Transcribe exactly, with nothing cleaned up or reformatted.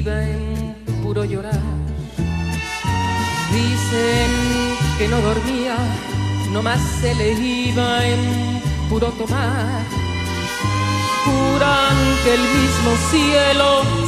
iba en puro llorar. Dicen que no dormía, nomás se le iba en puro tomar. Juran que el mismo cielo